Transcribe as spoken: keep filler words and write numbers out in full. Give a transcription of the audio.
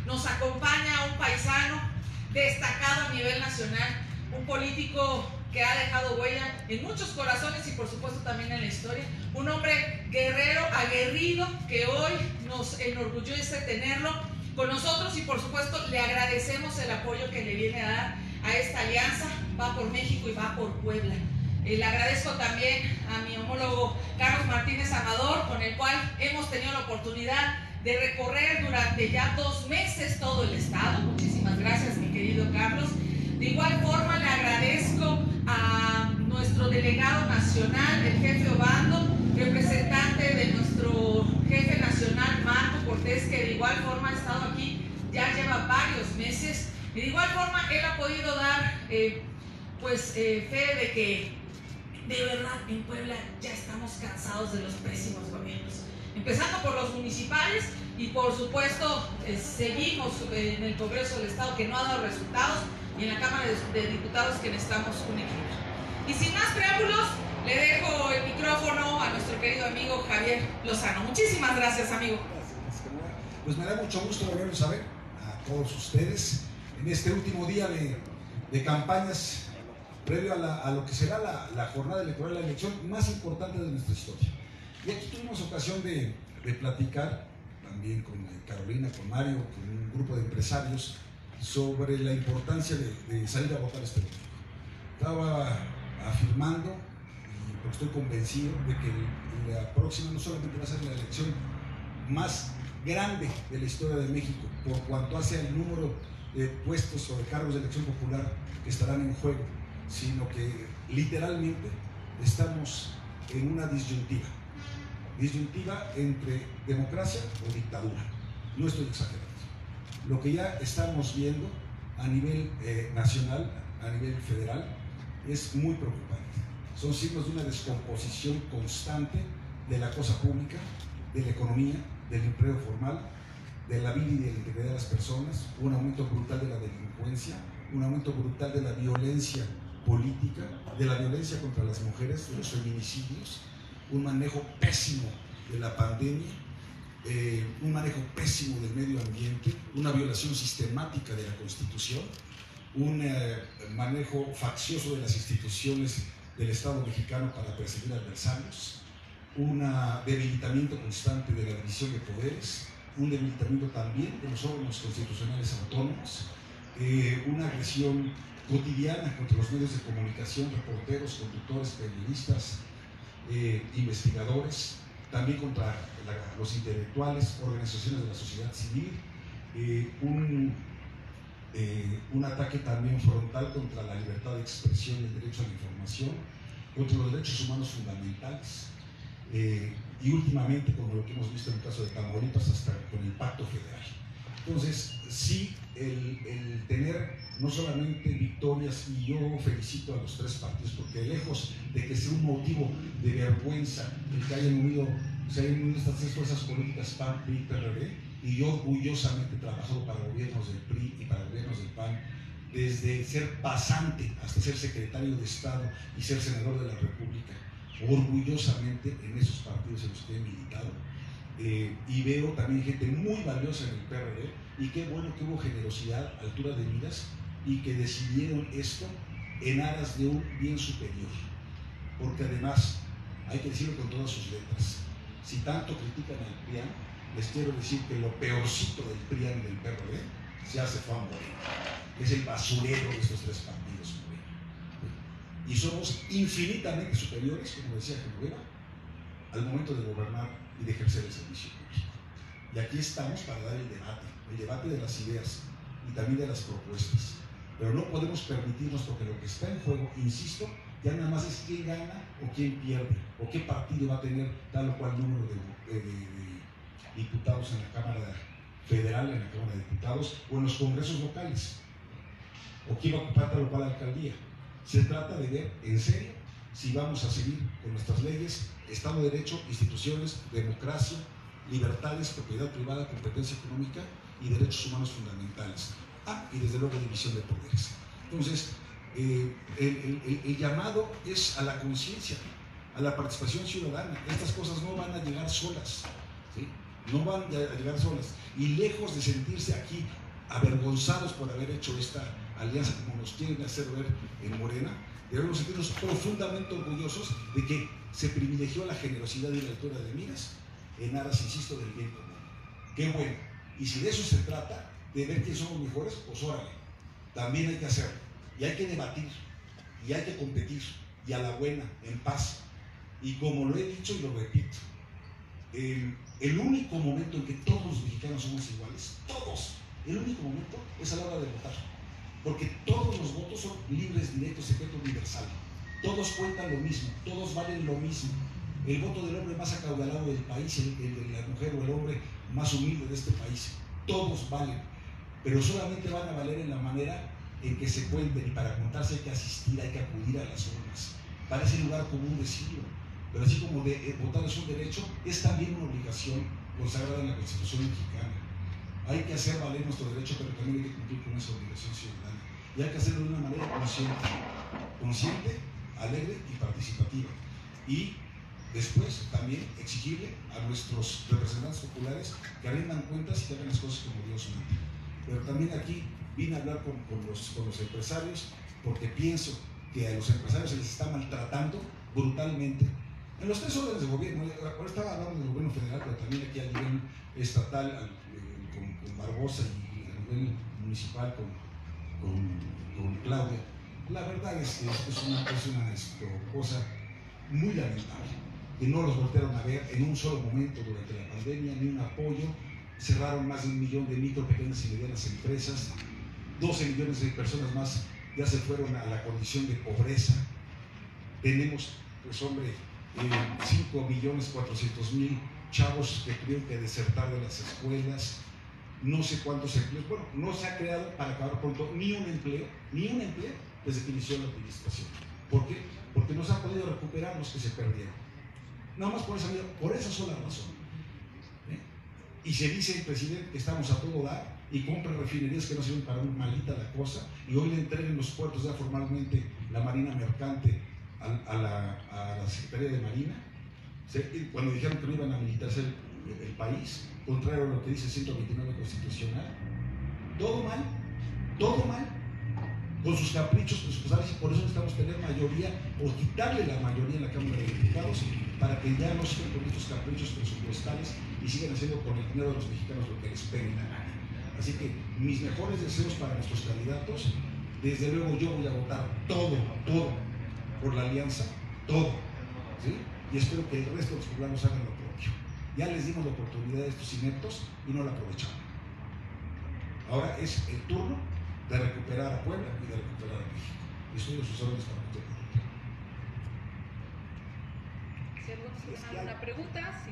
nos acompaña un paisano destacado a nivel nacional, un político que ha dejado huella en muchos corazones y por supuesto también en la historia, un hombre guerrero, aguerrido, que hoy nos enorgullece tenerlo con nosotros y por supuesto le agradecemos el apoyo que le viene a dar a esta alianza, Va por México y Va por Puebla. Eh, le agradezco también a mi homólogo Carlos Martínez Amador, con el cual hemos tenido la oportunidad de recorrer durante ya dos meses todo el estado. Muchísimas gracias, mi querido Carlos. De igual forma le agradezco a nuestro delegado nacional, el jefe Obando, representante de nuestro jefe nacional, Marco Cortés, que de igual forma ha estado aquí, ya lleva varios meses, y de igual forma él ha podido dar eh, pues eh, fe de que de verdad en Puebla ya estamos cansados de los pésimos gobiernos, empezando por los municipales y por supuesto eh, seguimos eh, en el Congreso del Estado, que no ha dado resultados, y en la Cámara de, de Diputados, que necesitamos un equilibrio. Y sin más preámbulos, le dejo el micrófono a nuestro querido amigo Javier Lozano. Muchísimas gracias, amigo. Gracias. Pues me da mucho gusto volverlos a ver a todos ustedes en este último día de, de campañas previo a, la, a lo que será la, la jornada electoral, la elección más importante de nuestra historia. Y aquí tuvimos ocasión de, de platicar también con Carolina, con Mario, con un grupo de empresarios sobre la importancia de, de salir a votar este domingo. Estaba afirmando, y porque estoy convencido de que la próxima no solamente va a ser la elección más grande de la historia de México, por cuanto hace al número de puestos o de cargos de elección popular que estarán en juego, sino que literalmente estamos en una disyuntiva, disyuntiva entre democracia o dictadura. No estoy exagerando. Lo que ya estamos viendo a nivel eh, nacional, a nivel federal, es muy preocupante. Son signos de una descomposición constante de la cosa pública, de la economía, del empleo formal, de la vida y de la integridad de las personas, un aumento brutal de la delincuencia, un aumento brutal de la violencia política, de la violencia contra las mujeres, de los feminicidios, un manejo pésimo de la pandemia, eh, un manejo pésimo del medio ambiente, una violación sistemática de la Constitución, un eh, manejo faccioso de las instituciones del Estado mexicano para perseguir adversarios, un debilitamiento constante de la división de poderes, un debilitamiento también de los órganos constitucionales autónomos, eh, una agresión cotidiana contra los medios de comunicación, reporteros, conductores, periodistas, eh, investigadores, también contra la, los intelectuales, organizaciones de la sociedad civil, eh, un, eh, un ataque también frontal contra la libertad de expresión y el derecho a la información, contra los derechos humanos fundamentales, eh, y últimamente, como lo que hemos visto en el caso de Tamaulipas, hasta con el Pacto Federal. Entonces, sí, el, el tener no solamente victorias, y yo felicito a los tres partidos, porque lejos de que sea un motivo de vergüenza el que hayan unido, se hayan unido estas tres fuerzas políticas, P A N, P R I, P R D, y yo orgullosamente he trabajado para gobiernos del P R I y para gobiernos del P A N, desde ser pasante hasta ser secretario de Estado y ser senador de la República, orgullosamente en esos partidos en los que he militado. Eh, y veo también gente muy valiosa en el P R D, y qué bueno que hubo generosidad, altura de miras, y que decidieron esto en aras de un bien superior, porque además, hay que decirlo con todas sus letras, si tanto critican al P R I A N, les quiero decir que lo peorcito del P R I A N y del P R D se hace fue a Morena, que es el basurero de estos tres partidos, Morena. Y somos infinitamente superiores, como decía Genoveva, al momento de gobernar y de ejercer el servicio público. Y aquí estamos para dar el debate, el debate de las ideas y también de las propuestas. Pero no podemos permitirnos, porque lo que está en juego, insisto, ya nada más es quién gana o quién pierde, o qué partido va a tener tal o cual número de, de, de, de diputados en la Cámara Federal, en la Cámara de Diputados, o en los congresos locales, o quién va a ocupar tal o cual alcaldía. Se trata de ver en serio si vamos a seguir con nuestras leyes, Estado de Derecho, instituciones, democracia, libertades, propiedad privada, competencia económica y derechos humanos fundamentales. Ah, y desde luego división de poderes. Entonces, eh, el, el, el llamado es a la conciencia, a la participación ciudadana. Estas cosas no van a llegar solas, ¿sí? no van a llegar solas. Y lejos de sentirse aquí avergonzados por haber hecho esta alianza como nos quieren hacer ver en Morena, debemos sentirnos profundamente orgullosos de que se privilegió la generosidad y la altura de miras en aras, insisto, del bien común. Qué bueno. Y si de eso se trata, de ver quién somos mejores, pues órale, también hay que hacerlo. Y hay que debatir, y hay que competir, y a la buena, en paz. Y como lo he dicho y lo repito, el, el único momento en que todos los mexicanos somos iguales, todos, el único momento es a la hora de votar. Porque todos los votos son libres, directos, secreto, universal. Todos cuentan lo mismo, todos valen lo mismo. El voto del hombre más acaudalado del país, el, el de la mujer o el hombre más humilde de este país, todos valen. Pero solamente van a valer en la manera en que se cuenten, y para contarse hay que asistir, hay que acudir a las urnas. Parece lugar común decirlo, pero así como de, eh, votar es un derecho, es también una obligación consagrada en la Constitución mexicana. Hay que hacer valer nuestro derecho, pero también hay que cumplir con esa obligación ciudadana. Y hay que hacerlo de una manera consciente, consciente, alegre y participativa. Y después también exigirle a nuestros representantes populares que rindan cuentas y que hagan las cosas como Dios manda. Pero también aquí vine a hablar con, con, los, con los empresarios, porque pienso que a los empresarios se les está maltratando brutalmente en los tres órdenes de gobierno. Ahora estaba hablando del gobierno federal, pero también aquí a nivel estatal, al, eh, con, con Barbosa, y a nivel municipal con, con, con Claudia. La verdad es que es una, es una esto, cosa muy lamentable, que no los voltearon a ver en un solo momento durante la pandemia, ni un apoyo. Cerraron más de un millón de micro, pequeñas y medianas empresas, doce millones de personas más ya se fueron a la condición de pobreza. Tenemos, pues hombre, eh, cinco millones cuatrocientos mil chavos que tuvieron que desertar de las escuelas, no sé cuántos empleos. Bueno, no se ha creado, para acabar pronto, ni un empleo, ni un empleo desde que inició la administración. ¿Por qué? Porque no se han podido recuperar los que se perdieron. Nada más por esa, por esa sola razón. ¿Eh? Y se dice el presidente que estamos a todo dar y compra refinerías que no sirven para una malita la cosa, y hoy le entreguen los puertos ya formalmente la Marina Mercante a, a, la, a la Secretaría de Marina. Cuando dijeron que no iban a militarizar el, el país, contrario a lo que dice el ciento veintinueve constitucional, todo mal, todo mal, con sus caprichos presupuestarios, y por eso necesitamos tener mayoría, o quitarle la mayoría en la Cámara de Diputados, para que ya no sigan con estos caprichos presupuestales y sigan haciendo con el dinero de los mexicanos lo que les pegue la gana. Así que mis mejores deseos para nuestros candidatos. Desde luego yo voy a votar todo, todo por la alianza, todo, ¿sí? Y espero que el resto de los poblanos hagan lo propio. Ya les dimos la oportunidad a estos ineptos y no la aprovecharon. Ahora es el turno de recuperar a Puebla y de recuperar a México. Estoy a sus órdenes para que Si alguno tiene alguna pregunta, si